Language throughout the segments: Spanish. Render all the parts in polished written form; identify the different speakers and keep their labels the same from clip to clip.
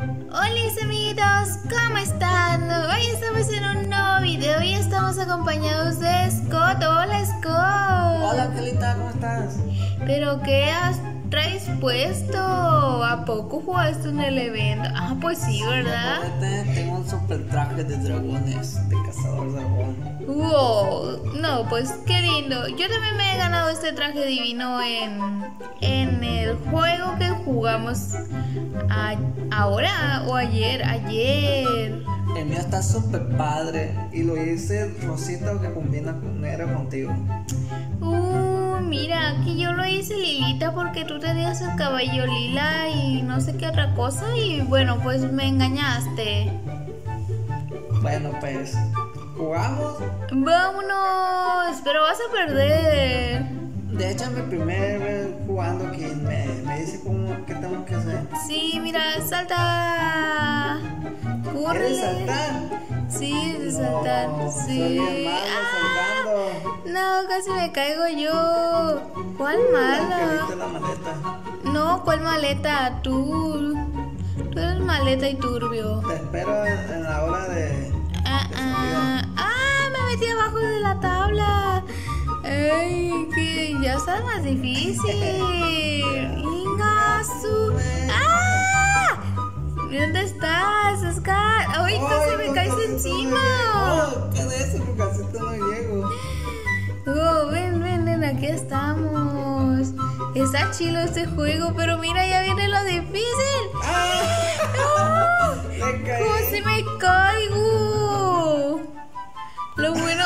Speaker 1: Hola amiguitos, ¿cómo están? Hoy estamos en un nuevo video y estamos acompañados de Scott. Hola Scott.
Speaker 2: Hola Angelita, ¿cómo estás?
Speaker 1: ¿Pero qué traes puesto? ¿A poco jugaste en el evento? Ah, pues sí, ¿verdad?
Speaker 2: Tengo un super traje de dragones, de cazador dragón.
Speaker 1: Wow, no, pues qué lindo. Yo también me he ganado este traje divino en el juego que jugamos ahora o ayer.
Speaker 2: El mío está súper padre y lo hice rosita que combina con negro contigo.
Speaker 1: Mira, aquí yo lo hice lilita porque tú tenías el cabello lila y no sé qué otra cosa y bueno, pues me engañaste.
Speaker 2: Bueno, pues, ¿jugamos?
Speaker 1: ¡Vámonos! Pero vas a perder.
Speaker 2: De hecho, es mi primer vez jugando que me dice qué tengo que hacer.
Speaker 1: Sí, mira, salta.
Speaker 2: ¿Quieres
Speaker 1: ¡Córrele!
Speaker 2: saltar?
Speaker 1: Sí, de saltar. Sí.
Speaker 2: Soy bien malo saltando.
Speaker 1: No, casi me caigo yo. ¿Cuál mala?
Speaker 2: Angelita, la maleta.
Speaker 1: No, ¿cuál maleta? Tú eres maleta y turbio.
Speaker 2: Te espero en la hora de salida.
Speaker 1: Me metí abajo de la tabla. Ay, que ya está más difícil. Ingasu. ¿Dónde estás, Scar? Ay, casi me caes encima.
Speaker 2: No, ¿qué es eso? Porque así te no llego.
Speaker 1: Ven, aquí estamos. Está chido este juego, pero mira, ya viene lo difícil.
Speaker 2: Me caí.
Speaker 1: ¿Cómo se me caigo? Lo bueno.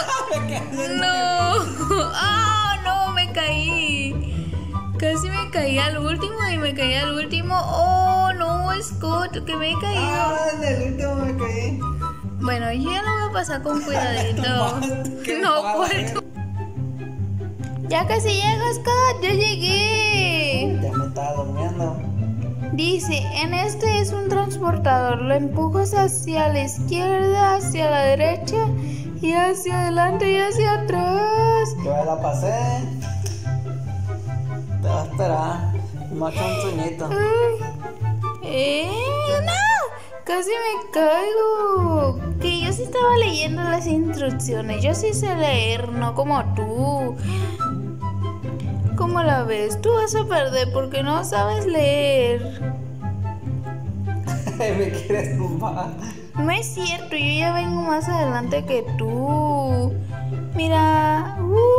Speaker 1: No, me caí. Casi me caí al último y me caí al último. Oh, no, Scott, que me he caído.
Speaker 2: En el último me caí.
Speaker 1: Bueno, yo ya lo voy a pasar con cuidadito. No puedo. Ya casi llego, Scott, ya llegué.
Speaker 2: Ya me estaba durmiendo.
Speaker 1: Dice, en este es un transportador, lo empujas hacia la izquierda, hacia la derecha y hacia adelante y hacia atrás.
Speaker 2: Yo ya la pasé. Te va a esperar. Me ha hecho un sueñito.
Speaker 1: No, casi me caigo. Que yo sí estaba leyendo las instrucciones, yo sí sé leer, no como tú. ¿Cómo la ves? Tú vas a perder porque no sabes leer.
Speaker 2: Me quieres tumbar.
Speaker 1: No es cierto, yo ya vengo más adelante que tú. Mira.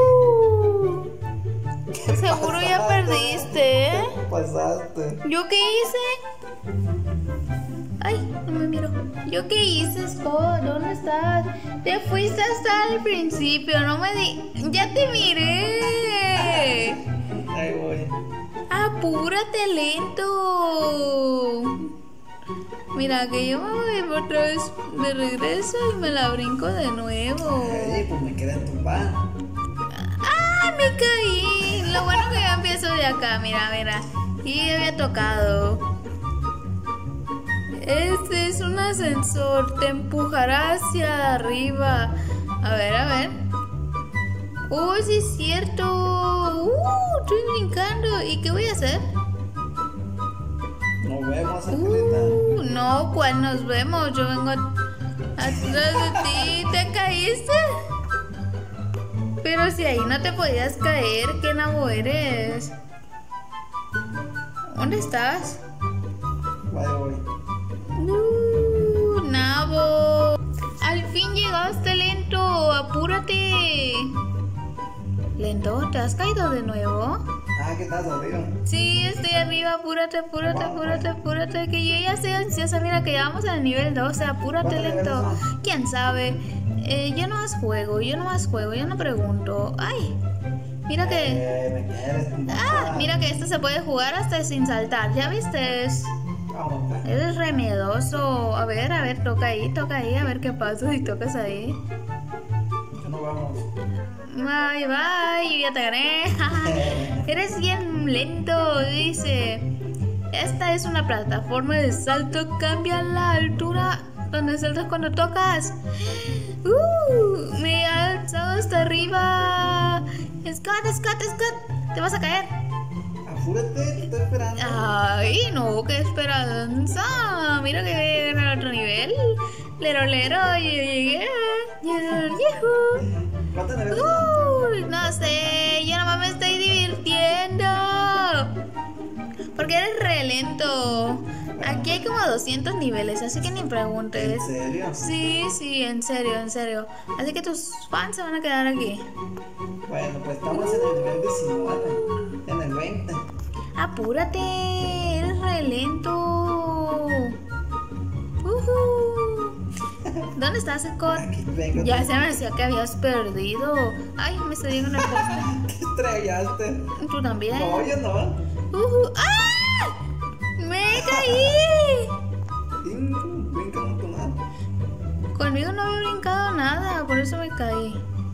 Speaker 1: Seguro ya perdiste, ¿eh?
Speaker 2: ¿Qué pasaste?
Speaker 1: ¿Yo qué hice? Ay, no me miro. ¿Yo qué hice, Scott? ¿Dónde estás? Te fuiste hasta el principio, no me Ya te miré.
Speaker 2: Ahí voy.
Speaker 1: Apúrate, lento. Mira que yo me voy otra vez de regreso y me la brinco de nuevo.
Speaker 2: Ay, pues me quedé tumbar.
Speaker 1: Me caí. Lo bueno que ya empiezo de acá, mira. Y había tocado. Este es un ascensor, te empujará hacia arriba. A ver. Sí es cierto. Estoy brincando. ¿Y qué voy a hacer?
Speaker 2: Nos vemos, Angelita.
Speaker 1: No, ¿cuál nos vemos? Yo vengo atrás de ti. ¿Te caíste? Pero si ahí no te podías caer, ¿qué nabo eres? ¿Dónde estás?
Speaker 2: Ahí voy.
Speaker 1: Nabo. Al fin llegaste, lento. Apúrate. Lento, ¿te has caído de nuevo?
Speaker 2: ¿Qué estás arriba?
Speaker 1: Sí, estoy arriba. Apúrate. Que yo ya estoy ansiosa. Mira que ya vamos al nivel 12. Apúrate, lento. ¿Quién sabe? Yo no más juego, yo no pregunto. Ay, mira que...
Speaker 2: Me quieres tumbar.
Speaker 1: Mira que esto se puede jugar hasta sin saltar, ¿ya viste?
Speaker 2: Vamos, pues.
Speaker 1: Eres remiedoso. A ver, toca ahí, a ver qué pasa si tocas ahí.
Speaker 2: Ya nos vamos.
Speaker 1: Bye, ya te gané. Eres bien lento, dice. Esta es una plataforma de salto, cambia la altura donde saltas cuando tocas. Me he alzado hasta arriba. Scott, te vas a caer.
Speaker 2: Apúrate, te estoy esperando.
Speaker 1: Ay, no, qué esperanza. Mira que voy a llegar al otro nivel. Lero, lero, yo llegué. Yujú.
Speaker 2: ¿Cuántos niveles son?
Speaker 1: No sé, yo nomás me estoy divirtiendo. Porque eres re lento. Aquí hay como 200 niveles, así que ni preguntes.
Speaker 2: ¿En serio?
Speaker 1: Sí, en serio, en serio. Así que tus fans se van a quedar aquí.
Speaker 2: Bueno, pues estamos en el nivel 19. En el 20.
Speaker 1: Apúrate, eres re lento. ¿Dónde estás, Scott?
Speaker 2: Aquí vengo.
Speaker 1: Ya se me decía que habías perdido. Ay, me estoy en el poste.
Speaker 2: Te estrellaste.
Speaker 1: ¿Tú también?
Speaker 2: No, yo no.
Speaker 1: ¡Ah! ¡Me caí!
Speaker 2: Brinca con tu madre.
Speaker 1: Conmigo no había brincado nada, por eso me caí.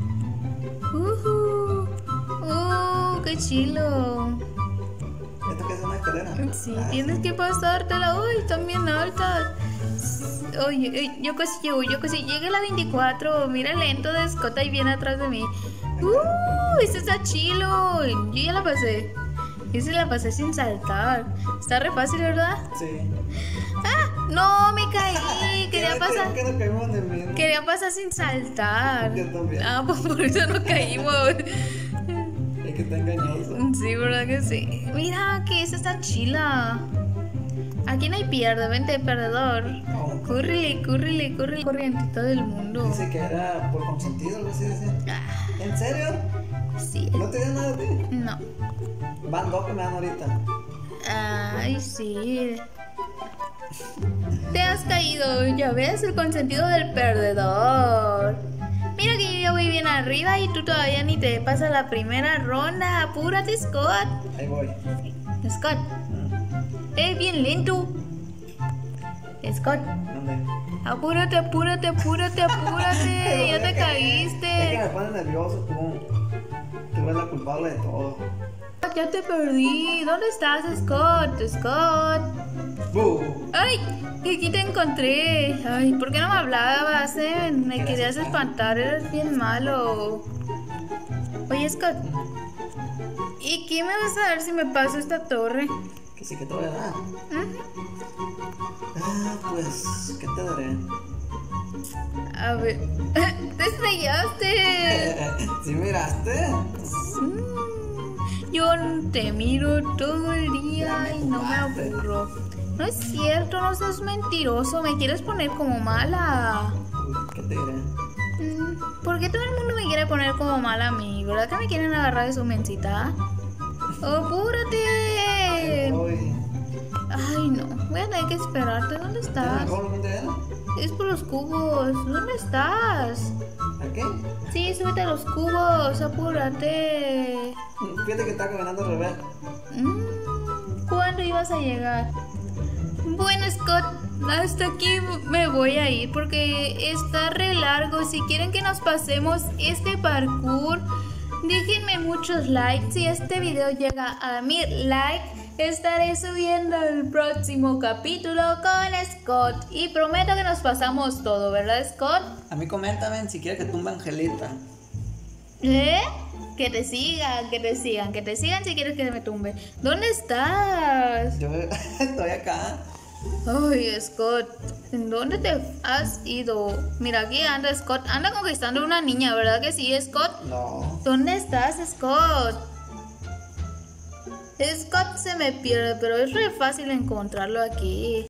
Speaker 1: ¡Qué chilo!
Speaker 2: ¿Esto que es una escalera?
Speaker 1: Sí,
Speaker 2: Ah,
Speaker 1: tienes que pasártela. Uy, están bien altas. Oye, yo casi llego. Llegué a la 24. Mira el lento de Scott ahí viene atrás de mí. Este está chilo. Yo ya la pasé. Yo sí la pasé sin saltar. Está re fácil, ¿verdad?
Speaker 2: Sí.
Speaker 1: ¡Ah! No, me caí. Quería pasar.
Speaker 2: Que no caímos en el mismo.
Speaker 1: Quería pasar sin saltar.
Speaker 2: Yo también.
Speaker 1: Ah, pues por eso no caímos.
Speaker 2: Es que está engañoso.
Speaker 1: Sí, ¿verdad que sí? Mira que esa está chila. Aquí no hay pierde, vente perdedor.
Speaker 2: Oh.
Speaker 1: Córrele, corrientito del mundo.
Speaker 2: Dice que era por consentido, algo así decía.
Speaker 1: Ah,
Speaker 2: ¿En serio?
Speaker 1: sí.
Speaker 2: ¿No te dio nada a ti?
Speaker 1: No.
Speaker 2: Van dos que me dan ahorita.
Speaker 1: Ay, sí. Te has caído, ya ves, el consentido del perdedor. Mira que yo ya voy bien arriba y tú todavía ni te pasas la primera ronda. Apúrate, Scott.
Speaker 2: Ahí voy.
Speaker 1: Scott, es bien lento. Scott,
Speaker 2: ¿Dónde?
Speaker 1: apúrate. Ya te
Speaker 2: Es que
Speaker 1: caíste.
Speaker 2: me pone nervioso, tú eres la culpable de todo.
Speaker 1: Ya te perdí. ¿Dónde estás, Scott?
Speaker 2: ¡Bú!
Speaker 1: ¡Ay! Aquí te encontré. Ay, ¿por qué no me hablabas, Me querías espantar, eres bien malo. Oye, Scott, ¿y qué me vas a dar si me paso esta torre?
Speaker 2: Que sí que te voy a dar. Pues, ¿qué te daré?
Speaker 1: A ver, te estrellaste.
Speaker 2: ¿Sí miraste?
Speaker 1: Yo te miro todo el día y no me aburro. No es cierto, no seas mentiroso. Me quieres poner como mala.
Speaker 2: Uy, ¿qué te diré?
Speaker 1: ¿Por qué todo el mundo me quiere poner como mala a mí? ¿Verdad que me quieren agarrar de su mencita? ¡Apúrate!
Speaker 2: Uy.
Speaker 1: Ay, no. Voy a tener que esperarte. ¿Dónde estás?
Speaker 2: ¿Cómo te era?
Speaker 1: Es por los cubos. ¿Dónde estás?
Speaker 2: ¿A qué?
Speaker 1: Sí, súbete a los cubos. Apúrate.
Speaker 2: Fíjate que está caminando al revés.
Speaker 1: ¿Cuándo ibas a llegar? Bueno, Scott, hasta aquí me voy a ir porque está re largo. Si quieren que nos pasemos este parkour, déjenme muchos likes. Si este video llega a 1000 likes, estaré subiendo el próximo capítulo con Scott. Y prometo que nos pasamos todo, ¿verdad, Scott?
Speaker 2: A mí coméntame si quieres que tumba Angelita.
Speaker 1: Que te sigan si quieres que me tumbe. ¿Dónde estás?
Speaker 2: Yo estoy acá.
Speaker 1: Ay, Scott, ¿en dónde te has ido? Mira, aquí anda Scott. Anda conquistando a una niña, ¿verdad que sí, Scott?
Speaker 2: No.
Speaker 1: ¿Dónde estás, Scott? Scott se me pierde, pero es re fácil encontrarlo aquí.